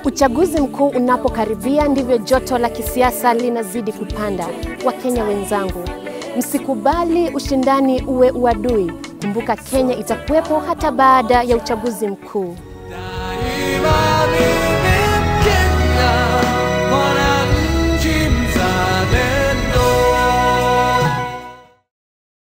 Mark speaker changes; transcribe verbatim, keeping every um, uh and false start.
Speaker 1: Uchaguzi mkuu unapokaribia ndivyo joto la kisiasa linazidi kupanda. Wakenya wenzangu, msikubali ushindani uwe uadui. Kumbuka Kenya itakuwepo hata baada ya uchaguzi mkuu.